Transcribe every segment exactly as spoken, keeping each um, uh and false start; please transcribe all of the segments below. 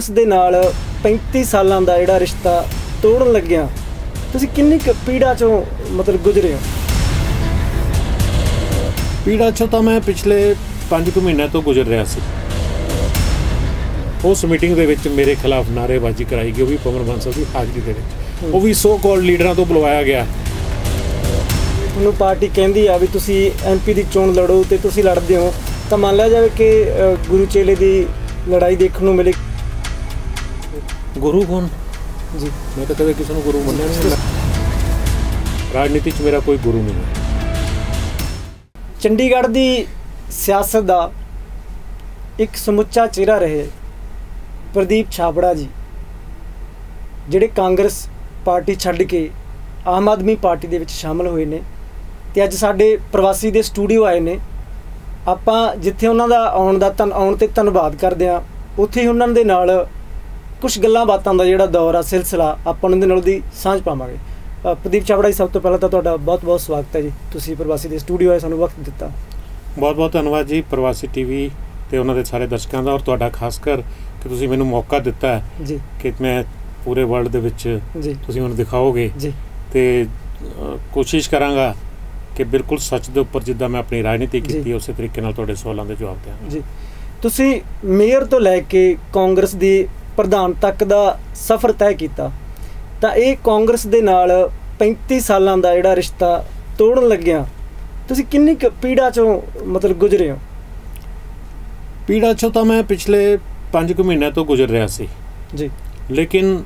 ਕਾਂਗਰਸ ਦੇ ਨਾਲ पैंती ਸਾਲਾਂ ਦਾ ਜਿਹੜਾ ਰਿਸ਼ਤਾ ਤੋੜਨ ਲੱਗਿਆ ਤੁਸੀਂ ਕਿੰਨੀ ਕੁ ਪੀੜਾ ਚੋਂ ਮਤਲਬ ਗੁਜ਼ਰੇ ਹੋ? ਪੀੜਾ ਚੋਂ ਤਾਂ ਮੈਂ ਪਿਛਲੇ ਪੰਜ ਕੁ ਮਹੀਨਿਆਂ ਤੋਂ ਗੁਜ਼ਰ ਰਿਹਾ ਸੀ। ਉਸ ਮੀਟਿੰਗ ਦੇ ਵਿੱਚ ਮੇਰੇ ਖਿਲਾਫ ਨਾਅਰੇਬਾਜ਼ੀ ਕਰਾਈ ਗਈ, ਉਹ ਵੀ ਪਵਨ ਬਾਂਸਲ ਦੀ ਹਾਜ਼ਰੀ ਦੇ ਵਿੱਚ, ਉਹ ਵੀ ਸੋ ਕਾਲਡ ਲੀਡਰਾਂ ਤੋਂ ਬੁਲਵਾਇਆ ਗਿਆ। ਤੁਹਾਨੂੰ ਪਾਰਟੀ ਕਹਿੰਦੀ ਆ ਵੀ ਤੁਸੀਂ ਐਮਪੀ ਦੀ ਚੋਣ ਲੜੋ ਤੇ ਤੁਸੀਂ ਲੜਦੇ ਹੋ ਤਾਂ ਮੰਨ ਲਿਆ ਜਾਵੇ ਕਿ ਗੁਰੂ ਚੇਲੇ ਦੀ ਲੜਾਈ ਦੇਖਣ ਨੂੰ ਮਿਲੇ। ਗੁਰੂ ਕੌਣ ਜੀ? मैं तो कभी किसी को गुरु मन्या नहीं। राजनीति च मेरा कोई गुरु नहीं है। ਚੰਡੀਗੜ੍ਹ ਦੀ ਸਿਆਸਤ ਦਾ ਇੱਕ ਸਮੁੱਚਾ ਚਿਹਰਾ ਰਹੇ ਪ੍ਰਦੀਪ ਛਾਬੜਾ ਜੀ, ਜਿਹੜੇ ਕਾਂਗਰਸ ਪਾਰਟੀ ਛੱਡ ਕੇ ਆਮ ਆਦਮੀ ਪਾਰਟੀ ਦੇ ਵਿੱਚ ਸ਼ਾਮਲ ਹੋਏ ਨੇ ਤੇ ਅੱਜ ਸਾਡੇ ਪ੍ਰਵਾਸੀ ਦੇ ਸਟੂਡੀਓ ਆਏ ਨੇ। ਆਪਾਂ ਜਿੱਥੇ ਉਹਨਾਂ ਦਾ ਆਉਣ ਦਾ ਧੰਨ ਆਉਣ ਤੇ ਧੰਨਵਾਦ ਕਰਦੇ ਹਾਂ, ਉੱਥੇ ਹੀ ਉਹਨਾਂ ਦੇ ਨਾਲ ਕੁਛ ਗੱਲਾਂ ਬਾਤਾਂ ਦਾ ਜਿਹੜਾ ਦੌਰ ਆ ਸਿਲਸਿਲਾ ਆਪਾਂ ਉਹਨਾਂ ਦੇ ਨਾਲ ਦੀ ਸਾਂਝ ਪਾਵਾਂਗੇ। ਪ੍ਰਦੀਪ ਛਾਬੜਾ ਜੀ, ਸਭ ਤੋਂ ਪਹਿਲਾਂ ਤਾਂ ਤੁਹਾਡਾ ਬਹੁਤ ਬਹੁਤ ਸਵਾਗਤ ਹੈ ਜੀ, ਤੁਸੀਂ ਪ੍ਰਵਾਸੀ ਦੇ ਸਟੂਡੀਓ ਆਏ, ਸਾਨੂੰ ਵਕਤ ਦਿੱਤਾ। ਬਹੁਤ ਬਹੁਤ ਧੰਨਵਾਦ ਜੀ ਪ੍ਰਵਾਸੀ ਟੀਵੀ ਤੇ ਉਹਨਾਂ ਦੇ ਸਾਰੇ ਦਰਸ਼ਕਾਂ ਦਾ, ਔਰ ਤੁਹਾਡਾ ਖਾਸ ਕਰ ਕਿ ਤੁਸੀਂ ਮੈਨੂੰ ਮੌਕਾ ਦਿੱਤਾ ਹੈ ਜੀ ਕਿ ਮੈਂ ਪੂਰੇ ਵਰਲਡ ਦੇ ਵਿੱਚ ਜੀ ਤੁਸੀਂ ਮੈਨੂੰ ਦਿਖਾਓਗੇ ਜੀ, ਤੇ ਕੋਸ਼ਿਸ਼ ਕਰਾਂਗਾ ਕਿ ਬਿਲਕੁਲ ਸੱਚ ਦੇ ਉੱਪਰ ਜਿੱਦਾਂ ਮੈਂ ਆਪਣੀ ਰਾਜਨੀਤੀ ਕੀਤੀ ਉਸੇ ਤਰੀਕੇ ਨਾਲ ਤੁਹਾਡੇ ਸਵਾਲਾਂ ਦੇ ਜਵਾਬ ਦਿਆਂ ਜੀ। ਤੁਸੀਂ ਮੇਅਰ ਤੋਂ ਲੈ ਕੇ ਕਾਂਗਰਸ ਦੀ ਪ੍ਰਧਾਨ ਤੱਕ ਦਾ ਸਫ਼ਰ ਤੈਅ ਕੀਤਾ ਤਾਂ ਇਹ ਕਾਂਗਰਸ ਦੇ ਨਾਲ पैंती ਸਾਲਾਂ ਦਾ ਜਿਹੜਾ ਰਿਸ਼ਤਾ ਤੋੜਨ ਲੱਗਿਆ ਤੁਸੀਂ ਕਿੰਨੀ ਕੁ ਪੀੜਾ ਚੋਂ ਮਤਲਬ ਗੁਜ਼ਰੇ ਹੋ? ਪੀੜਾ ਚੋਂ ਤਾਂ ਮੈਂ ਪਿਛਲੇ ਪੰਜ ਕੁ ਮਹੀਨਿਆਂ ਤੋਂ ਗੁਜ਼ਰ ਰਿਹਾ ਸੀ ਜੀ, ਲੇਕਿਨ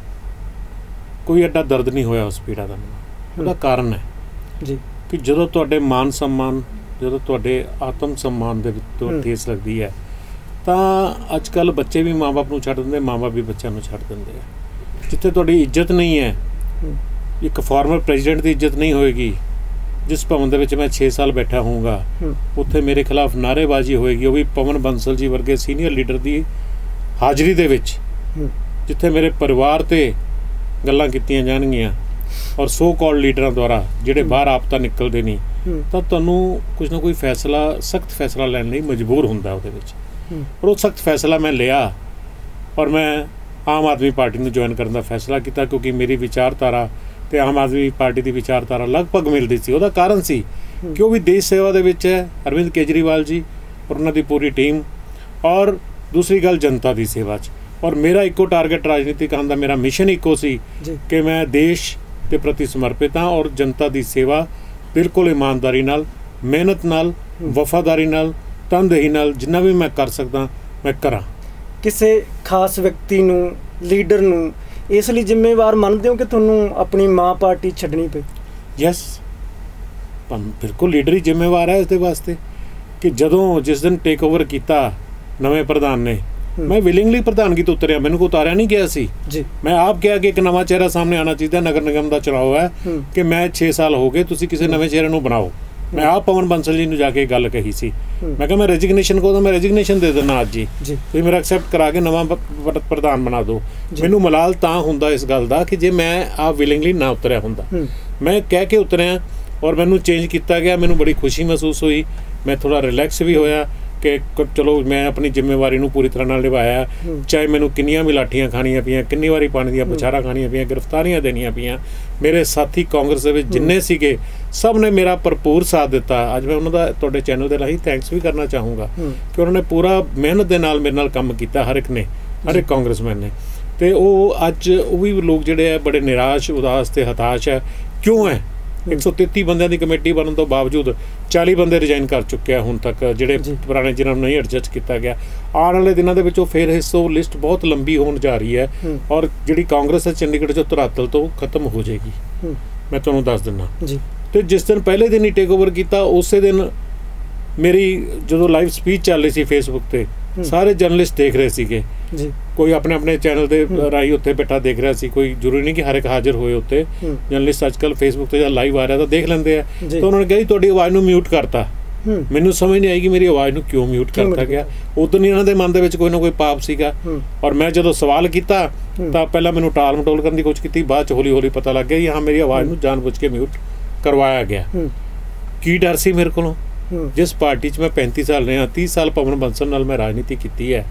ਕੋਈ ਐਡਾ ਦਰਦ ਨਹੀਂ ਹੋਇਆ ਉਸ ਪੀੜਾ ਦਾ। ਮੈਨੂੰ ਉਹਦਾ ਕਾਰਨ ਹੈ ਜੀ ਕਿ ਜਦੋਂ ਤੁਹਾਡੇ ਮਾਨ ਸਨਮਾਨ, ਜਦੋਂ ਤੁਹਾਡੇ ਆਤਮ ਸਨਮਾਨ ਦੇ ਵਿੱਚ ਠੇਸ ਲੱਗਦੀ ਹੈ ਤਾਂ ਅੱਜ ਕੱਲ੍ਹ ਬੱਚੇ ਵੀ ਮਾਂ ਬਾਪ ਨੂੰ ਛੱਡ ਦਿੰਦੇ, ਮਾਂ ਬਾਪ ਵੀ ਬੱਚਿਆਂ ਨੂੰ ਛੱਡ ਦਿੰਦੇ ਆ। ਜਿੱਥੇ ਤੁਹਾਡੀ ਇੱਜ਼ਤ ਨਹੀਂ ਹੈ, ਇੱਕ ਫਾਰਮਰ ਪ੍ਰੈਜ਼ੀਡੈਂਟ ਦੀ ਇੱਜ਼ਤ ਨਹੀਂ ਹੋਏਗੀ, ਜਿਸ ਭਵਨ ਦੇ ਵਿੱਚ ਮੈਂ ਛੇ ਸਾਲ ਬੈਠਾ ਹੋਊਂਗਾ, ਉੱਥੇ ਮੇਰੇ ਖਿਲਾਫ ਨਾਅਰੇਬਾਜ਼ੀ ਹੋਏਗੀ, ਉਹ ਵੀ ਪਵਨ ਬੰਸਲ ਜੀ ਵਰਗੇ ਸੀਨੀਅਰ ਲੀਡਰ ਦੀ ਹਾਜ਼ਰੀ ਦੇ ਵਿੱਚ, ਜਿੱਥੇ ਮੇਰੇ ਪਰਿਵਾਰ 'ਤੇ ਗੱਲਾਂ ਕੀਤੀਆਂ ਜਾਣਗੀਆਂ ਔਰ ਸੋ ਕਾਲਡ ਲੀਡਰਾਂ ਦੁਆਰਾ ਜਿਹੜੇ ਬਾਹਰ ਆਪ ਤਾਂ ਨਿਕਲਦੇ ਨਹੀਂ, ਤਾਂ ਤੁਹਾਨੂੰ ਕੁਝ ਨਾ ਕੋਈ ਫੈਸਲਾ, ਸਖਤ ਫੈਸਲਾ ਲੈਣ ਲਈ ਮਜਬੂਰ ਹੁੰਦਾ ਉਹਦੇ ਵਿੱਚ। और वो सख्त फैसला मैं लिया और मैं आम आदमी पार्टी में ज्वाइन करने का फैसला किया, क्योंकि मेरी विचारधारा तो आम आदमी पार्टी की विचारधारा लगभग मिलती सी। ਉਹਦਾ ਕਾਰਨ ਸੀ कि वो भी देश सेवा ਦੇ ਵਿੱਚ ਹੈ, अरविंद केजरीवाल जी और ਉਹਨਾਂ ਦੀ पूरी टीम, और दूसरी गल जनता की सेवा च। और मेरा इको टारगेट राजनीति ਕਰਨ ਦਾ मेरा मिशन इको सी कि मैं देश के प्रति समर्पित हाँ और जनता की सेवा बिल्कुल ईमानदारी नाल, मेहनत नाल, वफादारी नाल, तनदेही नाल जिन्ना भी मैं कर सकदा मैं करा। किसी खास व्यक्ति नूं, लीडर नूं इस लई जिम्मेवार मानदे हो कि तुहानूं अपनी माँ पार्टी छड्डनी पई? यस, बिल्कुल लीडर ही जिम्मेवार है इस दे वास्ते कि जदों जिस दिन टेक ओवर किया नवे प्रधान ने, मैं विलिंगली प्रधानगी तो उतरिया, मैनूं कोई उतारिया नहीं गया सी जी। मैं आप कहा कि एक नवा चेहरा सामने आना चाहिए, नगर निगम का चुनाव है कि मैं छे साल हो गए, तुसीं किसी नवे चेहरे नूं बनाओ। मैं आप पवन बंसल जी ने जाके गल कही सी, मैं कहा मैं रेजिग्नेशन को तो मैं रेजिग्नेशन दे देना अज जी, तुसीं मेरा एक्सैप्ट करा के नवा प्रधान बना दो। मैनूं मलाल तां हुंदा इस गल दा कि जे मैं आप विलिंगली ना उतरिया हुंदा, मैं कह के उतरिया और मैनूं चेंज किया गया, मैनूं बड़ी खुशी महसूस हुई, मैं थोड़ा रिलैक्स भी होया कि चलो मैं अपनी जिम्मेवारी नूं पूरी तरह नाल निभाया, चाहे मैनूं किन्नियां भी लाठियां खाणियां पईयां, किन्नी वारी पानी ਦੀਆਂ ਬੁਛਾਰਾਂ ਖਾਣੀਆਂ ਪਈਆਂ, गिरफ्तारियां देनियां पईयां, मेरे साथी कांग्रेस ਦੇ ਵਿੱਚ ਜਿੰਨੇ ਸੀਗੇ ਸਭ ਨੇ ਮੇਰਾ ਭਰਪੂਰ ਸਾਥ ਦਿੱਤਾ। ਅੱਜ ਮੈਂ ਉਹਨਾਂ ਦਾ ਤੁਹਾਡੇ ਚੈਨਲ ਦੇ ਰਾਹੀਂ ਥੈਂਕਸ ਵੀ ਕਰਨਾ ਚਾਹੂੰਗਾ ਕਿ ਉਹਨਾਂ ਨੇ ਪੂਰਾ ਮਿਹਨਤ ਦੇ ਨਾਲ ਮੇਰੇ ਨਾਲ ਕੰਮ ਕੀਤਾ, ਹਰ ਇੱਕ ਨੇ, ਹਰ ਇੱਕ ਕਾਂਗਰਸਮੈਨ ਨੇ। ਤੇ ਉਹ ਅੱਜ ਉਹ ਵੀ ਲੋਕ ਜਿਹੜੇ ਆ ਬੜੇ ਨਿਰਾਸ਼, ਉਦਾਸ ਤੇ ਹਤਾਸ਼ ਹੈ। ਕਿਉਂ ਹੈ? एक सौ तेती बंदियां दी कमेटी बनने तो बावजूद चाली बंदे रिजाइन कर चुके हैं हुण तक, जिहड़े पुराने जिन्हां नूं नहीं एडजस्ट किया गया। आने वाले दिनों के विचों फिर हिस्सों लिस्ट बहुत लंबी होने जा रही है और जिहड़ी कांग्रेस है चंडीगढ़ चों धरातल तो खत्म हो जाएगी। मैं तुहानूं दस दिना तो जिस दिन पहले दिन ही टेक ओवर किया उस दिन मेरी जो लाइव स्पीच चल रही सी फेसबुक पर, सारे जर्नलिस्ट देख रहे थे जी, कोई अपने अपने चैनल के राही उत्ते बैठा देख रहा सी, कोई जरूरी नहीं कि हर एक हाजिर होए उत्ते। जर्नलिस्ट अजकल फेसबुक पर लाइव आ रहा तो देख लेंदे आ, तो उन्होंने कहा तुहाडी आवाज़ नूं म्यूट करता। मैनूं समझ नहीं आई कि मेरी आवाज़ नूं क्यों म्यूट करता गया। उदों ही इन्हां दे मन दे विच कोई ना कोई पाप सीगा और मैं जदों सवाल किया तो पहला मैनूं टाल मटोल करने की कोशिश की, बाद च हौली हौली पता लग गया कि हाँ मेरी आवाज़ नूं जानबूझ के म्यूट करवाया गया। की डर सी मेरे कोलों? जिस पार्टी च मैं पैंती साल रहा, तीस साल पवन बंसल नाल मैं राजनीति की है,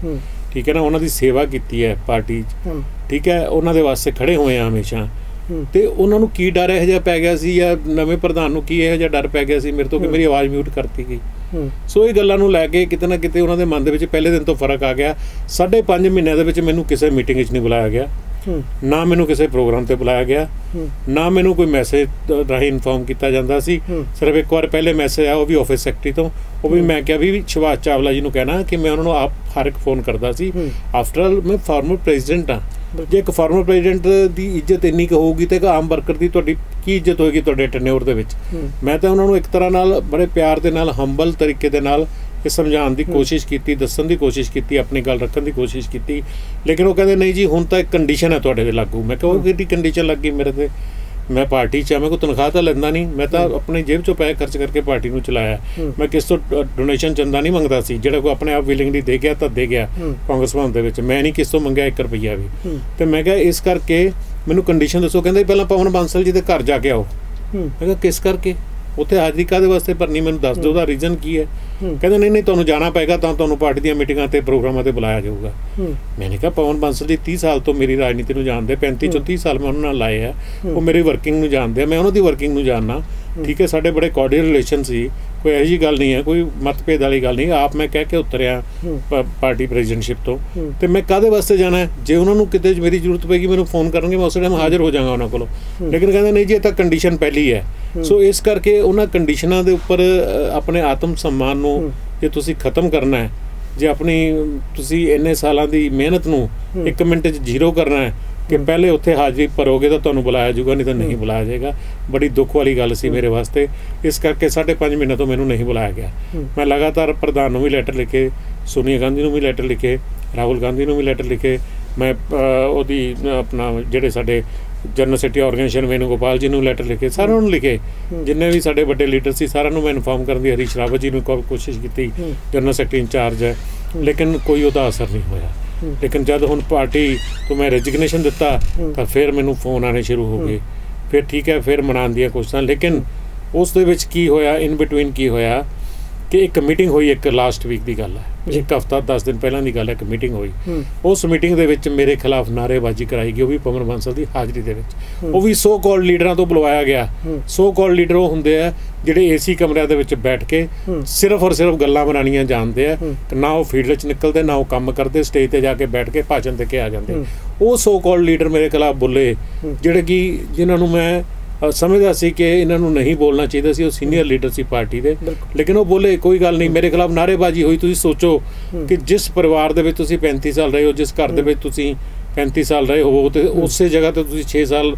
ठीक है ना, उन्होंने सेवा की है पार्टी, ठीक है, उन्होंने वास्ते खड़े हुए हैं हमेशा। तो उन्होंने की डर यह जिहा पै गया सी या नवे प्रधान नूं की यह जिहा डर पै गया सी मेरे तो कि मेरी आवाज़ म्यूट करती गई। सो ये गल्लां नूं लैके किते ना किते उन्होंने मन दे विच पहले दिन तो फर्क आ गया। साढ़े पाँच महीनों दे विच मैनूं किसी मीटिंग च नहीं बुलाया गया, ना मैनूं किसी प्रोग्राम ते बुलाया गया, ना मैनूं कोई मैसेज राही इनफॉर्म किया जाता सी। सिर्फ एक बार पहले मैसेज आया, वो भी ऑफिस सैकटरी तो, वो भी मैं क्या भी सुभाष चावला जी नूं कहना कि मैं उन्होंने आप हर एक फोन करता सी। आफ्टर ऑल मैं फॉर्मर प्रेजिडेंट हाँ, जे एक फॉर्मर प्रेजिडेंट की इज्जत इन्नी क होगी तो एक आम वर्कर की तुहाडी की इज्जत होएगी तुहाडे टैन्योर दे विच। मैं तो उन्होंने एक तरह नाल बड़े प्यार दे नाल हंबल तरीके दे नाल ये समझाने की कोशिश की, दसन की कोशिश की, अपनी गल रखने की कोशिश की, लेकिन वो कहते नहीं जी हुण तो एक कंडीशन है तुहाडे ते लागू। मैं कहा कि कंडीशन लग गई मेरे ते, मैं पार्टी च मैं कोई तनख्वाह तो लैंदा नहीं, मैं तो अपनी जेब चों पैसे खर्च करके पार्टी नूं चलाया। मैं किस तो डोनेशन चंदा नहीं मंगता सी, जिहड़ा कोई अपने आप विलिंगली दे गया तो दे गया कांग्रेस भवन दे विच, मैं नहीं किस तो मंगया एक रुपया भी। तो मैं कहा इस करके मैनूं कंडीशन दसो, कहंदे पहलां पवन बांसल जी दे घर जाके आओ। मैं कहा किस करके, उत्थे हाज़री काहदे वास्ते भरनी, मैनूं दस दो, रीजन की है। कहते नहीं नहीं तुहानूं जाना पेगा, तो तुहानूं पार्टी दी मीटिंगां ते प्रोग्रामां ते बुलाया जाऊगा। मैंने कहा पवन बांसल जी तीस साल तो मेरी राजनीति नूं जानदे, पैंती चौं तीस साल मैं उन्हां नाल लाए आ, वो मेरी वर्किंग नूं जानदे, मैं उन्हां दी वर्किंग नूं जानना, ठीक है। साडे बड़े कॉर्डियल रिलेशन सी, कोई इहो जी गल नहीं है, कोई मतभेद वाली गल नहीं। आप मैं कह के उतरिया पार्टी प्रेजिडेंटशिप तो, तो मैं काहदे वास्ते जाना है, जे उन्होंने किते मेरी जरूरत पेगी मैनूं फोन करनगे, मैं उस टाइम हाज़र हो जाऊँगा उन्होंने कोलों। लेकिन कहते नहीं जी ये तो कंडीशन पहली है। सो इस करके उन्होंने कंडीशनां दे उपर अपने आत्म सम्मान नूं जे तुसीं खत्म करना है, जे अपनी तुसीं इन्ने सालां दी मेहनत नूं एक मिनट च जीरो करना है कि पहले उत्थे हाज़री भरोगे तो तुहानूं बुलाया जाऊगा, नहीं तो नहीं बुलाया जाएगा। बड़ी दुख वाली गल सी मेरे वास्ते, इस करके साढ़े पाँच महीने तो मैनूं नहीं बुलाया गया। मैं लगातार प्रधान नूं भी लैटर लिखे, सोनिया गांधी नूं भी लैटर लिखे, राहुल गांधी नूं भी लैटर लिखे, मैं ओहदी अपना जिहड़े साडे general secretary organisation Venugopal ji नूं लैटर लिखे, सारिआं नूं लिखे, जिन्ने भी साडे वड्डे लीडर सी सारिआं नूं मैं इनफॉर्म करन दी हरीश रावत जी नूं कोशिश की, जनरल सैकटरी इंचार्ज है, लेकिन कोई उहदा असर नहीं होया। लेकिन जब हुण पार्टी तो मैं रेजिग्नेशन दिता तो फिर मैनूं फोन आने शुरू हो गए, फिर ठीक है फिर मनाउण दीआं कोशिशां। लेकिन उस दे विच की होया, इन बिटवीन की होया कि एक मीटिंग हुई, एक लास्ट वीक की गल है, एक हफ्ता दस दिन पहलां की गल है, एक मीटिंग हुई। उस मीटिंग दे विच मेरे खिलाफ नारेबाजी कराई गई, वो भी पवन बांसल की हाज़री दे विच। वो भी सो कॉल्ड लीडरां तो बुलवाया गया। सो कॉल्ड लीडर वो हुंदे आ जिहड़े एसी कमरिਆਂ ਦੇ ਵਿੱਚ बैठ के सिर्फ और सिर्फ गल्लां बनाणियां जानते हैं, ना वो फील्ड च निकलते, ना वो काम करते, स्टेज ते जाके बैठ के भाषण दे के आ जाते। वो सो कॉल्ड लीडर मेरे खिलाफ बोले जिहड़े कि जिन्हां नूं मैं समझदा सी कि इन्हां नूं नहीं बोलना चाहिए सी, वो सीनियर लीडर सी पार्टी दे, लेकिन वो बोले कोई गल नहीं, मेरे खिलाफ नारेबाजी हुई। तुसीं सोचो कि जिस परिवार दे विच तुसीं पैंती साल रहे हो, जिस घर दे विच तुसीं पैंती साल रहे हो, तो उस जगह तो तुसीं छे साल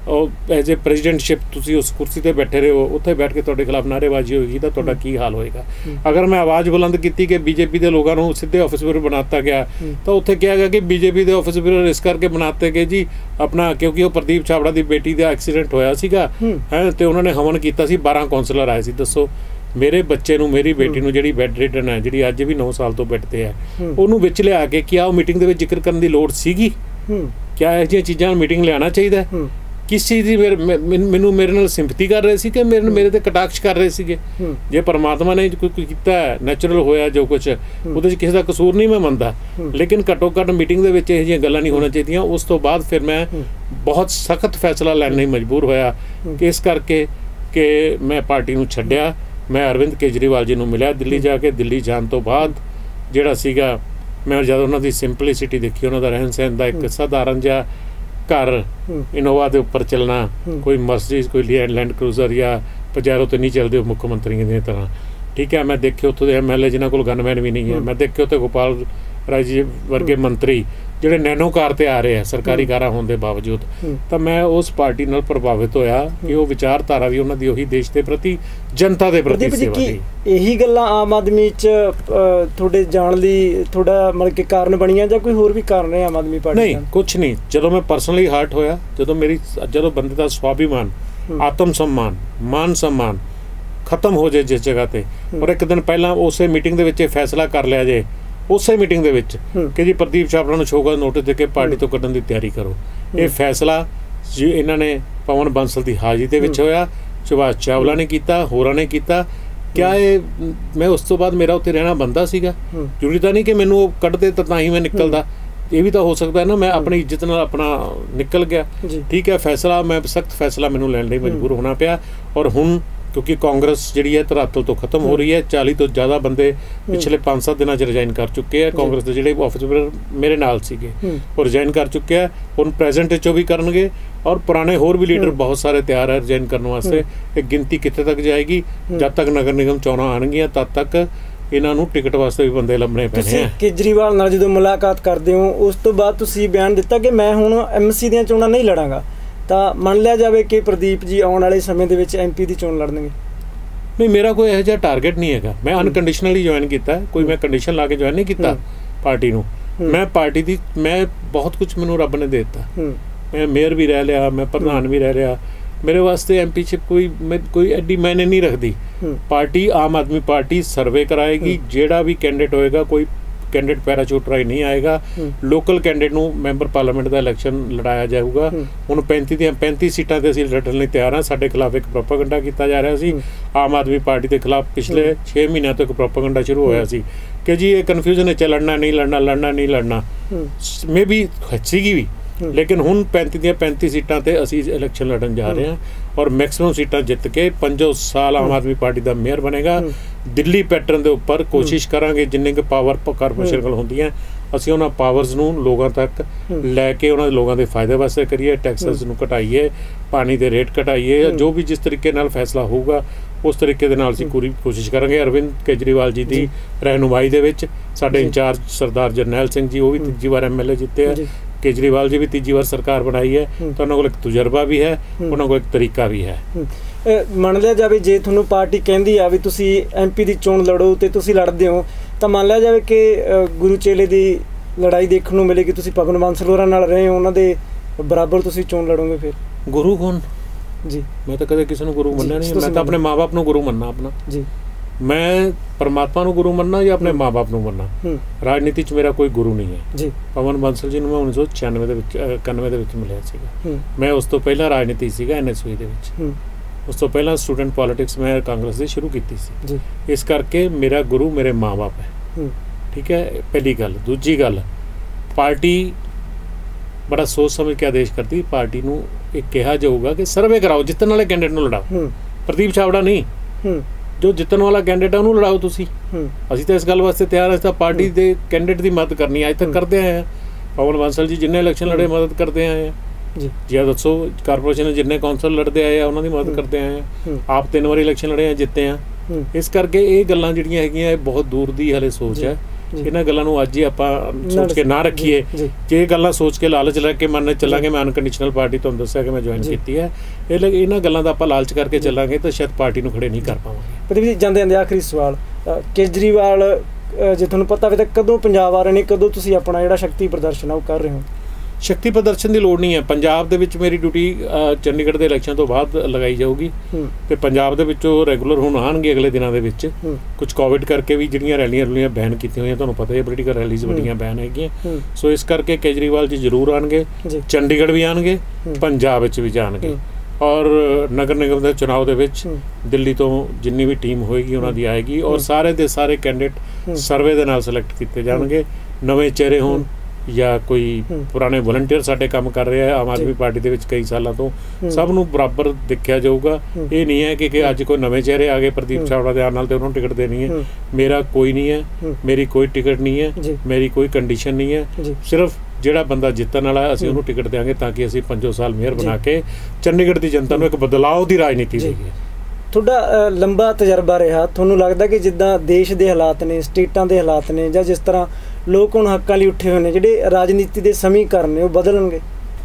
एज ए प्रेजिडेंटशिप तुसीं उस कुर्सी ते बैठे रहे हो, उत्थे बैठ के तुहाडे खिलाफ नारेबाजी होएगी तो तुहाडा की हाल होएगा। अगर मैं आवाज़ बुलंद की कि बीजेपी के लोगों को सीधे ऑफिस बियर बनाता गया, तो उत्थे क्या गया कि बीजेपी के ऑफिस बियर इस करके बनाते गए जी अपना, क्योंकि वो प्रदीप छाबड़ा की बेटी का एक्सीडेंट होया सीगा है, तो उन्होंने हवन किया सी, बारह कौंसलर आए सी। दसो मेरे बच्चे नूं, मेरी बेटी नूं जिहड़ी बैड रिडन है, जिहड़ी अज भी नौ साल तो बैड ते है, उहनूं विच लिया के क्या वो मीटिंग दे विच जिक्र करन दी लोड़ सीगी? क्या इहो जिहियां चीज़ां मीटिंग लिआना चाहिए? किस चीज़ की मेरे मैनूं मेरे नाल सिंपैथी कर रहे सी कि मेरे मेरे ते कटाक्ष कर रहे सीगे? जे परमात्मा ने कोई कीता नैचुरल होया जो कुछ, उहदे च किसी दा कसूर नहीं मैं मनदा, लेकिन घट्टो घट्ट मीटिंग दे विच इहो जिहियां गल्लां नहीं होना चाहिदियां। उस तो बाद फिर मैं बहुत सख्त फैसला लैण लई मजबूर होया कि इस करके कि मैं पार्टी नूं छड्डिया। मैं अरविंद केजरीवाल जी नूं मिलिया दिल्ली जाके। दिल्ली जाण तो बाद जिहड़ा सीगा मैं जद उन्हां दी सिंपलिसिटी देखी, उन्हां दा रहन सहन दा एक साधारण जिहा घर इनोवा के उपर चलना, कोई मर्सिडीज कोई लैंड क्रूजर या पजैरो तो नहीं चलते मुख्यमंत्री की तरह, ठीक है। मैं देखे उत्थों के एम एल ए जिन्होंने कोल गनमैन भी नहीं है, मैं देखे उत्थे गोपाल राय जी वर्गे मंत्री ਜਿਹੜੇ नैनो कार ते आ रहे हैं सरकारी कारां होने के बावजूद, तो मैं उस पार्टी नाल प्रभावित होया कि वो विचारधारा भी उन्हां दी उही देश के प्रति जनता के प्रति सेवा दी। यही गल्लां आम आदमी च थोड़े जाण लई थोड़ा मतलब कि कारण बणियां जां कोई होर भी कारण है आम आदमी पार्टी? नहीं कुछ नहीं। जदों मैं परसनली हर्ट होया, जदों मेरी जदों बंदे का स्वाभिमान, आत्म सम्मान, मान सम्मान खत्म हो जाए जिस जगह ते, और एक दिन पहला उस मीटिंग दे विच फैसला कर लिया जाए उस मीटिंग दे विच कि जी प्रदीप छाबड़ा नूं शोकॉज नोटिस दे के पार्टी तो कड्ढण दी तैयारी करो। ये फैसला जी इन्हां ने पवन बांसल की हाज़री दे विच होया, सुभाष चावला ने किया, होरां ने किया। ਕਿਆ ਇਹ ਮੈਂ ਉਸ ਤੋਂ ਬਾਅਦ ਮੇਰਾ ਉੱਥੇ ਰਹਿਣਾ ਬੰਦਾ ਸੀਗਾ? ਜ਼ਰੂਰੀ ਤਾਂ ਨਹੀਂ ਕਿ ਮੈਨੂੰ ਉਹ ਕੱਢਦੇ ਤਾਂ ਹੀ ਮੈਂ ਨਿਕਲਦਾ, ਇਹ ਵੀ ਤਾਂ ਹੋ ਸਕਦਾ ਨਾ ਮੈਂ ਆਪਣੀ ਇੱਜ਼ਤ ਨਾਲ ਆਪਣਾ ਨਿਕਲ ਗਿਆ। ਠੀਕ ਹੈ, ਫੈਸਲਾ ਮੈਂ ਸਖਤ ਫੈਸਲਾ ਮੈਨੂੰ ਲੈਣ ਲਈ ਮਜਬੂਰ ਹੋਣਾ ਪਿਆ। ਔਰ ਹੁਣ ਕਿਉਂਕਿ ਕਾਂਗਰਸ ਜਿਹੜੀ ਹੈ ਧਰਾਤਲ ਤੋਂ ਖਤਮ ਹੋ ਰਹੀ ਹੈ, ਚਾਲੀ ਤੋਂ ਜ਼ਿਆਦਾ ਬੰਦੇ ਪਿਛਲੇ ਪੰਜ ਸੱਤ ਦਿਨਾਂ 'ਚ ਰਿਜ਼ਾਈਨ ਕਰ ਚੁੱਕੇ ਆ ਕਾਂਗਰਸ ਦੇ ਜਿਹੜੇ ਆਫਿਸਰ ਮੇਰੇ ਨਾਲ ਸੀਗੇ, ਉਹ ਰਿਜ਼ਾਈਨ ਕਰ ਚੁੱਕੇ ਆ। ਹੁਣ ਪ੍ਰੈਜ਼ੈਂਟ 'ਚੋਂ ਵੀ ਕਰਨਗੇ ਔਰ ਪੁਰਾਣੇ ਹੋਰ ਵੀ ਲੀਡਰ ਬਹੁਤ ਸਾਰੇ ਤਿਆਰ ਹੈ ਰਿਜ਼ਾਈਨ ਕਰਨ ਵਾਸਤੇ। ਇਹ ਗਿਣਤੀ ਕਿੱਥੇ ਤੱਕ ਜਾਏਗੀ? ਜਦ ਤੱਕ ਨਗਰ ਨਿਗਮ ਚੋਣਾਂ ਆਉਣਗੀਆਂ ਤਦ ਤੱਕ ਇਹਨਾਂ ਨੂੰ ਟਿਕਟ ਵਾਸਤੇ ਵੀ ਬੰਦੇ ਲੱਭਣੇ ਪੈਣੇ ਆ। ਕੇਜਰੀਵਾਲ ਨਾਲ ਜਦੋਂ ਮੁਲਾਕਾਤ ਕਰਦੇ ਹੋ ਉਸ ਤੋਂ ਬਾਅਦ ਤੁਸੀਂ ਬਿਆਨ ਦਿੱਤਾ ਕਿ ਮੈਂ ਹੁਣ ਐਮ ਸੀ ਦੀਆਂ ਚੋਣਾਂ ਨਹੀਂ ਲੜਾਂਗਾ, ਤਾਂ ਮੰਨ ਲਿਆ ਜਾਵੇ ਕਿ ਪ੍ਰਦੀਪ ਜੀ ਆਉਣ ਵਾਲੇ ਸਮੇਂ ਦੇ ਵਿੱਚ ਐਮ ਪੀ ਦੀ ਚੋਣ ਲੜਨਗੇ? ਨਹੀਂ, ਮੇਰਾ ਕੋਈ ਇਹੋ ਜਿਹਾ ਟਾਰਗੇਟ ਨਹੀਂ ਹੈਗਾ। ਮੈਂ ਅਨਕੰਡੀਸ਼ਨਲੀ ਜੁਆਇਨ ਕੀਤਾ, ਕੋਈ ਮੈਂ ਕੰਡੀਸ਼ਨ ਲਾ ਕੇ ਜੁਆਇਨ ਨਹੀਂ ਕੀਤਾ ਪਾਰਟੀ ਨੂੰ। ਮੈਂ ਪਾਰਟੀ ਦੀ ਮੈਂ ਬਹੁਤ ਕੁਝ ਮੈਨੂੰ ਰੱਬ ਨੇ ਦੇ ਦਿੱਤਾ। ਮੈਂ ਮੇਅਰ ਵੀ ਰਹਿ ਲਿਆ, ਮੈਂ ਪ੍ਰਧਾਨ ਵੀ ਰਹਿ ਲਿਆ। ਮੇਰੇ ਵਾਸਤੇ ਐਮਪੀਸ਼ਿਪ ਕੋਈ ਕੋਈ ਐਡੀ ਮਾਇਨੇ ਨਹੀਂ ਰੱਖਦੀ। Party Aam Aadmi party survey ਕਰਾਏਗੀ, ਜਿਹੜਾ ਵੀ ਕੈਂਡੀਡੇਟ ਹੋਏਗਾ, ਕੋਈ ਕੈਂਡੀਡੇਟ ਪੈਰਾਸ਼ੂਟ ਰਾਹੀਂ ਨਹੀਂ ਆਏਗਾ। ਲੋਕਲ ਕੈਂਡੀਡੇਟ ਨੂੰ ਮੈਂਬਰ ਪਾਰਲੀਮੈਂਟ ਦਾ ਇਲੈਕਸ਼ਨ ਲੜਾਇਆ ਜਾਊਗਾ। ਹੁਣ ਪੈਂਤੀ ਦੀਆਂ ਪੈਂਤੀ ਸੀਟਾਂ 'ਤੇ ਅਸੀਂ ਲੜਨ ਲਈ ਤਿਆਰ ਹਾਂ। ਸਾਡੇ ਖਿਲਾਫ ਇੱਕ ਪ੍ਰੋਪਾਗੈਂਡਾ ਕੀਤਾ ਜਾ ਰਿਹਾ ਸੀ ਆਮ ਆਦਮੀ ਪਾਰਟੀ ਦੇ ਖਿਲਾਫ। ਪਿਛਲੇ ਛੇ ਮਹੀਨਿਆਂ ਤੋਂ ਇੱਕ ਪ੍ਰੋਪਾਗੈਂਡਾ ਸ਼ੁਰੂ ਹੋਇਆ ਸੀ ਕਿ ਜੀ ਇਹ ਕਨਫਿਊਜ਼ਨ ਹੈ, ਲੜਨਾ ਨਹੀਂ ਲੜਨਾ ਲੜਨਾ ਨਹੀਂ ਲੜਨਾ। ਮੇ ਵੀ ਸੀਗੀ ਵੀ, ਲੇਕਿਨ ਹੁਣ ਪੈਂਤੀ ਦੀਆਂ ਪੈਂਤੀ ਸੀਟਾਂ 'ਤੇ ਅਸੀਂ ਇਲੈਕਸ਼ਨ ਲੜਨ ਜਾ ਰਹੇ ਹਾਂ ਔਰ ਮੈਕਸਿਮਮ ਸੀਟਾਂ ਜਿੱਤ ਕੇ ਪੰਜੋ ਸਾਲ ਆਮ ਆਦਮੀ ਪਾਰਟੀ ਦਾ ਮੇਅਰ ਬਣੇਗਾ। ਦਿੱਲੀ ਪੈਟਰਨ ਦੇ ਉੱਪਰ ਕੋਸ਼ਿਸ਼ ਕਰਾਂਗੇ ਜਿੰਨੇ ਕੁ ਪਾਵਰ ਕਾਰਪੋਰੇਸ਼ਨ ਕੋਲ ਹੁੰਦੀਆਂ ਅਸੀਂ ਉਹਨਾਂ ਪਾਵਰਸ ਨੂੰ ਲੋਕਾਂ ਤੱਕ ਲੈ ਕੇ ਉਹਨਾਂ ਦੇ ਲੋਕਾਂ ਦੇ ਫਾਇਦੇ ਵਾਸਤੇ ਕਰੀਏ। ਟੈਕਸਸ ਨੂੰ ਘਟਾਈਏ, ਪਾਣੀ ਦੇ ਰੇਟ ਘਟਾਈਏ, ਜੋ ਵੀ ਜਿਸ ਤਰੀਕੇ ਨਾਲ ਫੈਸਲਾ ਹੋਊਗਾ ਉਸ ਤਰੀਕੇ ਦੇ ਨਾਲ ਅਸੀਂ ਪੂਰੀ ਕੋਸ਼ਿਸ਼ ਕਰਾਂਗੇ। ਅਰਵਿੰਦ ਕੇਜਰੀਵਾਲ ਜੀ ਦੀ ਰਹਿਨੁਮਾਈ ਦੇ ਵਿੱਚ ਸਾਡੇ ਇੰਚਾਰਜ ਸਰਦਾਰ ਜਰਨੈਲ ਸਿੰਘ ਜੀ, ਉਹ ਵੀ ਤੀਜੀ ਵਾਰ ਐਮ ਐਲ ਏ ਜਿੱਤੇ ਆ। ਕੇਜਰੀਵਾਲ ਜੀ ਵੀ ਤੀਜੀ ਵਾਰ ਸਰਕਾਰ ਬਣਾਈ ਹੈ, ਤਾਂ ਉਹਨਾਂ ਕੋਲ ਇੱਕ ਤਜਰਬਾ ਵੀ ਹੈ, ਉਹਨਾਂ ਕੋਲ ਇੱਕ ਤਰੀਕਾ ਵੀ ਹੈ। ਮੰਨ ਲਿਆ ਜਾਵੇ ਜੇ ਤੁਹਾਨੂੰ ਪਾਰਟੀ ਕਹਿੰਦੀ ਆ ਵੀ ਤੁਸੀਂ ਐਮ ਪੀ ਦੀ ਚੋਣ ਲੜੋ ਤੇ ਤੁਸੀਂ ਲੜਦੇ ਹੋ, ਤਾਂ ਮੰਨ ਲਿਆ ਜਾਵੇ ਕਿ ਗੁਰੂ ਚੇਲੇ ਦੀ ਲੜਾਈ ਦੇਖਣ ਨੂੰ ਮਿਲੇਗੀ। ਤੁਸੀਂ ਭਗਵੰਤ ਸਰੋਵਰਾਂ ਨਾਲ ਰਹੇ ਹੋ, ਉਹਨਾਂ ਦੇ ਬਰਾਬਰ ਤੁਸੀਂ ਚੋਣ ਲੜੋਗੇ। ਫਿਰ ਗੁਰੂ ਕੌਣ ਜੀ? ਮੈਂ ਤਾਂ ਕਦੇ ਕਿਸੇ ਨੂੰ ਗੁਰੂ ਮੰਨਿਆ ਨਹੀਂ। ਮੈਂ ਤਾਂ ਆਪਣੇ ਮਾਂ ਬਾਪ ਨੂੰ ਗੁਰੂ ਮੰਨਣਾ ਆਪਣਾ ਜੀ। ਮੈਂ ਪਰਮਾਤਮਾ ਨੂੰ ਗੁਰੂ ਮੰਨਣਾ ਜਾਂ ਆਪਣੇ ਮਾਂ ਬਾਪ ਨੂੰ ਮੰਨਣਾ। ਰਾਜਨੀਤੀ 'ਚ ਮੇਰਾ ਕੋਈ ਗੁਰੂ ਨਹੀਂ ਹੈ ਜੀ। ਪਵਨ ਬਾਂਸਲ ਜੀ ਨੂੰ ਮੈਂ ਉੱਨੀ ਸੌ ਛਿਆਨਵੇਂ ਦੇ ਵਿੱਚ ਇਕਾਨਵੇਂ ਦੇ ਵਿੱਚ ਮਿਲਿਆ ਸੀਗਾ। ਮੈਂ ਉਸ ਤੋਂ ਪਹਿਲਾਂ ਰਾਜਨੀਤੀ ਸੀਗਾ ਐਨ ਐਸ ਯੂ ਦੇ ਵਿੱਚ। ਉਸ ਤੋਂ ਪਹਿਲਾਂ ਸਟੂਡੈਂਟ ਪੋਲੀਟਿਕਸ ਮੈਂ ਕਾਂਗਰਸ ਦੀ ਸ਼ੁਰੂ ਕੀਤੀ ਸੀ। ਇਸ ਕਰਕੇ ਮੇਰਾ ਗੁਰੂ ਮੇਰੇ ਮਾਂ ਬਾਪ ਹੈ। ਠੀਕ ਹੈ, ਪਹਿਲੀ ਗੱਲ। ਦੂਜੀ ਗੱਲ, ਪਾਰਟੀ ਬੜਾ ਸੋਚ ਸਮਝ ਕੇ ਆਦੇਸ਼ ਕਰਦੀ। ਪਾਰਟੀ ਨੂੰ ਇਹ ਕਿਹਾ ਜਾਊਗਾ ਕਿ ਸਰਵੇ ਕਰਾਓ, ਜਿੱਤਣ ਵਾਲੇ ਕੈਂਡੀਡੇਟ ਨੂੰ ਲੜਾਓ। ਪ੍ਰਦੀਪ ਛਾਬੜਾ ਨਹੀਂ, ਜੋ ਜਿੱਤਣ ਵਾਲਾ ਕੈਂਡੀਡੇਟ ਹੈ ਉਹਨੂੰ ਲੜਾਓ ਤੁਸੀਂ। ਅਸੀਂ ਤਾਂ ਇਸ ਗੱਲ ਵਾਸਤੇ ਤਿਆਰ ਹਾਂ, ਤਾਂ ਪਾਰਟੀ ਦੇ ਕੈਂਡੀਡੇਟ ਦੀ ਮਦਦ ਕਰਨੀ ਅੱਜ ਤੱਕ ਕਰਦੇ ਆਏ ਹਾਂ। ਪਵਨ ਬਾਂਸਲ ਜੀ ਜਿੰਨੇ ਇਲੈਕਸ਼ਨ ਲੜੇ ਮਦਦ ਕਰਦੇ ਆਏ ਆ ਜੀ। ਜੀ ਦੱਸੋ, ਕਾਰਪੋਰੇਸ਼ਨ ਜਿੰਨੇ ਕੌਂਸਲ ਲੜਦੇ ਆਏ ਆ ਉਹਨਾਂ ਦੀ ਮਦਦ ਕਰਦੇ ਆਏ ਆ। ਆਪ ਤਿੰਨ ਵਾਰੀ ਇਲੈਕਸ਼ਨ ਲੜੇ ਆ, ਜਿੱਤੇ ਆ। ਇਸ ਕਰਕੇ ਇਹ ਗੱਲਾਂ ਜਿਹੜੀਆਂ ਹੈਗੀਆਂ ਇਹ ਬਹੁਤ ਦੂਰ ਦੀ ਹਾਲੇ ਸੋਚ ਹੈ। ਇਹਨਾਂ ਗੱਲਾਂ ਨੂੰ ਅੱਜ ਹੀ ਆਪਾਂ ਸੋਚ ਕੇ ਨਾ ਰੱਖੀਏ। ਜੇ ਇਹ ਗੱਲਾਂ ਸੋਚ ਕੇ ਲਾਲਚ ਲੈ ਕੇ ਮੰਨ ਚੱਲਾਂਗੇ, ਮੈਂ ਅਨਕੰਡੀਸ਼ਨਲ ਪਾਰਟੀ ਤੁਹਾਨੂੰ ਦੱਸਿਆ ਕਿ ਮੈਂ ਜੁਆਇਨ ਕੀਤੀ ਹੈ, ਇਹ ਇਹਨਾਂ ਗੱਲਾਂ ਦਾ ਆਪਾਂ ਲਾਲਚ ਕਰਕੇ ਚੱਲਾਂਗੇ ਤਾਂ ਸ਼ਾਇਦ ਪਾਰਟੀ ਨੂੰ ਖੜੇ ਨਹੀਂ ਕਰ ਪਾਵਾਂਗੇ। ਪ੍ਰਦੀਪ ਜੀ, ਜਾਂਦੇ ਜਾਂਦੇ ਆਖਰੀ ਸਵਾਲ, ਕੇਜਰੀਵਾਲ ਜੇ ਤੁਹਾਨੂੰ ਪਤਾ ਹੋਵੇ ਤਾਂ ਕਦੋਂ ਪੰਜਾਬ ਆ ਰਹੇ ਨੇ, ਕਦੋਂ ਤੁਸੀਂ ਆਪਣਾ ਜਿਹੜਾ ਸ਼ਕਤੀ ਪ੍ਰਦਰਸ਼ਨ ਆ ਉਹ ਕਰ ਰਹੇ ਹੋ? ਸ਼ਕਤੀ ਪ੍ਰਦਰਸ਼ਨ ਦੀ ਲੋੜ ਨਹੀਂ ਹੈ। ਪੰਜਾਬ ਦੇ ਵਿੱਚ ਮੇਰੀ ਡਿਊਟੀ ਚੰਡੀਗੜ੍ਹ ਦੇ ਇਲੈਕਸ਼ਨ ਤੋਂ ਬਾਅਦ ਲਗਾਈ ਜਾਊਗੀ ਤੇ ਪੰਜਾਬ ਦੇ ਵਿੱਚੋਂ ਰੈਗੂਲਰ ਹੁਣ ਆਉਣਗੇ ਅਗਲੇ ਦਿਨਾਂ ਦੇ ਵਿੱਚ। ਕੁਝ ਕੋਵਿਡ ਕਰਕੇ ਵੀ ਜਿਹੜੀਆਂ ਰੈਲੀਆਂ ਰੂਲੀਆਂ ਬੈਨ ਕੀਤੀਆਂ ਹੋਈਆਂ, ਤੁਹਾਨੂੰ ਪਤਾ ਹੈ ਪੋਲੀਟੀਕਲ ਰੈਲੀਜ਼ ਵੱਡੀਆਂ ਬੈਨ ਹੈਗੀਆਂ। ਸੋ ਇਸ ਕਰਕੇ ਕੇਜਰੀਵਾਲ ਜੀ ਜ਼ਰੂਰ ਆਉਣਗੇ, ਚੰਡੀਗੜ੍ਹ ਵੀ ਆਉਣਗੇ, ਪੰਜਾਬ ਵਿੱਚ ਵੀ ਜਾਣਗੇ ਔਰ ਨਗਰ ਨਿਗਮ ਦੇ ਚੁਣਾਵ ਦੇ ਵਿੱਚ ਦਿੱਲੀ ਤੋਂ ਜਿੰਨੀ ਵੀ ਟੀਮ ਹੋਏਗੀ ਉਹਨਾਂ ਦੀ ਆਏਗੀ ਔਰ ਸਾਰੇ ਦੇ ਸਾਰੇ ਕੈਂਡੀਡੇਟ ਸਰਵੇ ਦੇ ਨਾਲ ਸਿਲੈਕਟ ਕੀਤੇ ਜਾਣਗੇ। ਨਵੇਂ ਚਿਹਰੇ ਹੋਣ ਜਾਂ ਕੋਈ ਪੁਰਾਣੇ ਵਲੰਟੀਅਰ ਸਾਡੇ ਕੰਮ ਕਰ ਰਹੇ ਆ ਆਮ ਆਦਮੀ ਪਾਰਟੀ ਦੇ ਵਿੱਚ ਕਈ ਸਾਲਾਂ ਤੋਂ, ਸਭ ਨੂੰ ਬਰਾਬਰ ਦੇਖਿਆ ਜਾਊਗਾ। ਇਹ ਨਹੀਂ ਹੈ ਕਿ ਅੱਜ ਕੋਈ ਨਵੇਂ ਚਿਹਰੇ ਆ ਗਏ ਪ੍ਰਦੀਪ ਛਾਬੜਾ ਦੇ ਆਉਣ ਨਾਲ ਤੇ ਉਹਨਾਂ ਨੂੰ ਟਿਕਟ ਦੇਣੀ ਹੈ। ਮੇਰਾ ਕੋਈ ਨਹੀਂ ਹੈ, ਮੇਰੀ ਕੋਈ ਟਿਕਟ ਨਹੀਂ ਹੈ, ਮੇਰੀ ਕੋਈ ਕੰਡੀਸ਼ਨ ਨਹੀਂ ਹੈ। ਸਿਰਫ ਜਿਹੜਾ ਬੰਦਾ ਜਿੱਤਣ ਵਾਲਾ ਅਸੀਂ ਉਹਨੂੰ ਟਿਕਟ ਦੇਵਾਂਗੇ ਤਾਂ ਕਿ ਅਸੀਂ ਪੰਜੋ ਸਾਲ ਮੇਅਰ ਬਣਾ ਕੇ ਚੰਡੀਗੜ੍ਹ ਦੀ ਜਨਤਾ ਨੂੰ ਇੱਕ ਬਦਲਾਅ ਦੀ ਰਾਜਨੀਤੀ ਦੇਈਏ। ਤੁਹਾਡਾ ਲੰਬਾ ਤਜਰਬਾ ਰਿਹਾ, ਤੁਹਾਨੂੰ ਲੱਗਦਾ ਕਿ ਜਿੱਦਾਂ ਦੇਸ਼ ਦੇ ਹਾਲਾਤ ਨੇ, ਸਟੇਟਾਂ ਦੇ ਹਾਲਾਤ ਨੇ, ਜਾਂ ਜਿਸ ਤਰ੍ਹਾਂ ਲੋਕ ਹੁਣ ਹੱਕਾਂ ਲਈ ਉੱਠੇ ਹੋਏ ਨੇ, ਜਿਹੜੇ ਰਾਜਨੀਤੀ ਦੇ ਸਮੀਕਰਨ ਨੇ ਉਹ ਬਦਲਣਗੇ?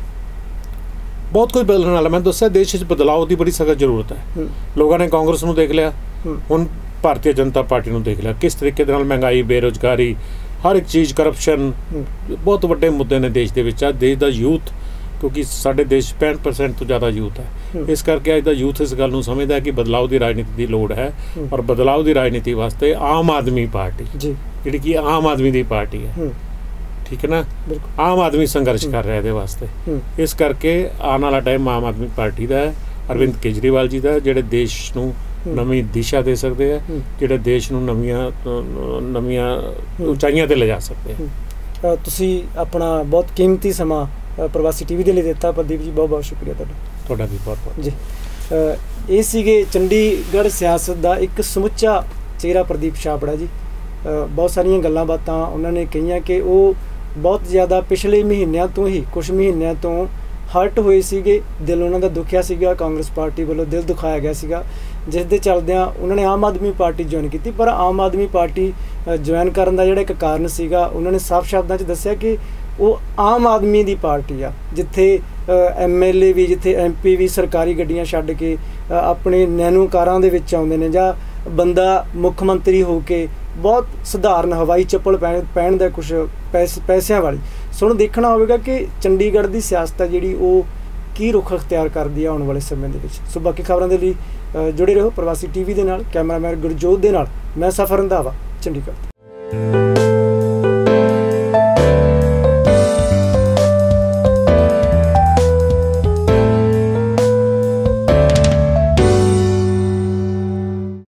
ਬਹੁਤ ਕੁਝ ਬਦਲਣ ਵਾਲਾ। ਮੈਂ ਦੱਸਿਆ ਦੇਸ਼ ਵਿੱਚ ਬਦਲਾਅ ਦੀ ਬੜੀ ਸਖਤ ਜ਼ਰੂਰਤ ਹੈ। ਲੋਕਾਂ ਨੇ ਕਾਂਗਰਸ ਨੂੰ ਦੇਖ ਲਿਆ, ਹੁਣ ਭਾਰਤੀ ਜਨਤਾ ਪਾਰਟੀ ਨੂੰ ਦੇਖ ਲਿਆ। ਕਿਸ ਤਰੀਕੇ ਦੇ ਨਾਲ ਮਹਿੰਗਾਈ, ਬੇਰੁਜ਼ਗਾਰੀ, ਹਰ ਇੱਕ ਚੀਜ਼, ਕਰਪਸ਼ਨ, ਬਹੁਤ ਵੱਡੇ ਮੁੱਦੇ ਨੇ ਦੇਸ਼ ਦੇ ਵਿੱਚ। ਆ ਦੇਸ਼ ਦਾ ਯੂਥ, ਕਿਉਂਕਿ ਸਾਡੇ ਦੇਸ਼ ਪੈਂਹਠ ਪਰਸੈਂਟ ਤੋਂ ਜ਼ਿਆਦਾ ਯੂਥ ਹੈ, ਇਸ ਕਰਕੇ ਅੱਜ ਦਾ ਯੂਥ ਇਸ ਗੱਲ ਨੂੰ ਸਮਝਦਾ ਕਿ ਬਦਲਾਅ ਦੀ ਰਾਜਨੀਤੀ ਦੀ ਲੋੜ ਹੈ। ਔਰ ਬਦਲਾਅ ਦੀ ਰਾਜਨੀਤੀ ਵਾਸਤੇ ਆਮ ਆਦਮੀ ਪਾਰਟੀ ਜਿਹੜੀ ਕਿ ਆਮ ਆਦਮੀ ਦੀ ਪਾਰਟੀ ਹੈ, ਠੀਕ ਹੈ ਨਾ, ਆਮ ਆਦਮੀ ਸੰਘਰਸ਼ ਕਰ ਰਿਹਾ ਇਹਦੇ ਵਾਸਤੇ। ਇਸ ਕਰਕੇ ਆਉਣ ਵਾਲਾ ਟਾਈਮ ਆਮ ਆਦਮੀ ਪਾਰਟੀ ਦਾ ਹੈ, ਅਰਵਿੰਦ ਕੇਜਰੀਵਾਲ ਜੀ ਦਾ, ਜਿਹੜੇ ਦੇਸ਼ ਨੂੰ ਨਵੀਂ ਦਿਸ਼ਾ ਦੇ ਸਕਦੇ ਆ, ਜਿਹੜੇ ਦੇਸ਼ ਨੂੰ ਨਵੀਆਂ ਨਵੀਆਂ ਉਚਾਈਆਂ ਤੇ ਲਿਜਾ ਸਕਦੇ ਆ। ਤੁਸੀਂ ਆਪਣਾ ਬਹੁਤ ਕੀਮਤੀ ਸਮਾਂ ਪ੍ਰਵਾਸੀ ਟੀਵੀ ਦੇ ਲਈ ਦਿੱਤਾ ਪ੍ਰਦੀਪ ਜੀ, ਬਹੁਤ ਬਹੁਤ ਸ਼ੁਕਰੀਆ ਤੁਹਾਡਾ। ਤੁਹਾਡਾ ਵੀ ਬਹੁਤ ਬਹੁਤ ਜੀ। ਇਹ ਸੀਗੇ ਚੰਡੀਗੜ੍ਹ ਸਿਆਸਤ ਦਾ ਇੱਕ ਸਮੁੱਚਾ ਚਿਹਰਾ ਪ੍ਰਦੀਪ ਛਾਬੜਾ ਜੀ। ਬਹੁਤ ਸਾਰੀਆਂ ਗੱਲਾਂ ਬਾਤਾਂ ਉਹਨਾਂ ਨੇ ਕਹੀਆਂ ਕਿ ਉਹ ਬਹੁਤ ਜ਼ਿਆਦਾ ਪਿਛਲੇ ਮਹੀਨਿਆਂ ਤੋਂ ਹੀ ਕੁਝ ਮਹੀਨਿਆਂ ਤੋਂ ਹਰਟ ਹੋਏ ਸੀਗੇ, ਦਿਲ ਉਹਨਾਂ ਦਾ ਦੁਖਿਆ ਸੀਗਾ, ਕਾਂਗਰਸ ਪਾਰਟੀ ਵੱਲੋਂ ਦਿਲ ਦੁਖਾਇਆ ਗਿਆ ਸੀਗਾ, ਜਿਸ ਦੇ ਚੱਲਦਿਆਂ ਉਹਨਾਂ ਨੇ ਆਮ ਆਦਮੀ ਪਾਰਟੀ ਜੁਆਇਨ ਕੀਤੀ। ਪਰ ਆਮ ਆਦਮੀ ਪਾਰਟੀ ਜੁਆਇਨ ਕਰਨ ਦਾ ਜਿਹੜਾ ਇੱਕ ਕਾਰਨ ਸੀਗਾ, ਉਹਨਾਂ ਨੇ ਸਾਫ਼ ਸ਼ਬਦਾਂ 'ਚ ਦੱਸਿਆ ਕਿ ਉਹ ਆਮ ਆਦਮੀ ਦੀ ਪਾਰਟੀ ਆ, ਜਿੱਥੇ ਐਮ ਐਲ ਏ ਵੀ, ਜਿੱਥੇ ਐਮ ਪੀ ਵੀ ਸਰਕਾਰੀ ਗੱਡੀਆਂ ਛੱਡ ਕੇ ਆਪਣੇ ਨੈਨੋ ਕਾਰਾਂ ਦੇ ਵਿੱਚ ਆਉਂਦੇ ਨੇ, ਜਾਂ ਬੰਦਾ ਮੁੱਖ ਮੰਤਰੀ ਹੋ ਕੇ ਬਹੁਤ ਸਧਾਰਨ ਹਵਾਈ ਚੱਪਲ ਪਹਿਨ ਪਹਿਨ ਦਾ ਕੁਛ ਪੈਸ ਪੈਸਿਆਂ ਵਾਲੀ। ਸੋ ਹੁਣ ਦੇਖਣਾ ਹੋਵੇਗਾ ਕਿ ਚੰਡੀਗੜ੍ਹ ਦੀ ਸਿਆਸਤ ਆ ਜਿਹੜੀ ਉਹ ਕੀ ਰੁਖ ਅਖਤਿਆਰ ਕਰਦੀ ਆ ਆਉਣ ਵਾਲੇ ਸਮੇਂ ਦੇ ਵਿੱਚ। ਸੋ ਬਾਕੀ ਖਬਰਾਂ ਦੇ ਲਈ ਜੁੜੇ ਰਹੋ ਪ੍ਰਵਾਸੀ ਟੀਵੀ ਦੇ ਨਾਲ। ਕੈਮਰਾਮੈਨ ਗੁਰਜੋਤ ਦੇ ਨਾਲ ਮੈਂ ਸਫਰ ਰੰਧਾਵਾ, ਚੰਡੀਗੜ੍ਹ।